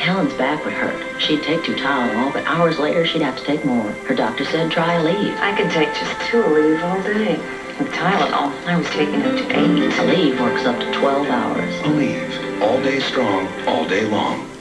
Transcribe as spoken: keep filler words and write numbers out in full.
Helen's back would hurt. She'd take two Tylenol, but hours later she'd have to take more. Her doctor said try Aleve. I could take just two Aleve all day. With Tylenol, I was taking up to eight. Aleve works up to twelve hours. Aleve, all day strong, all day long.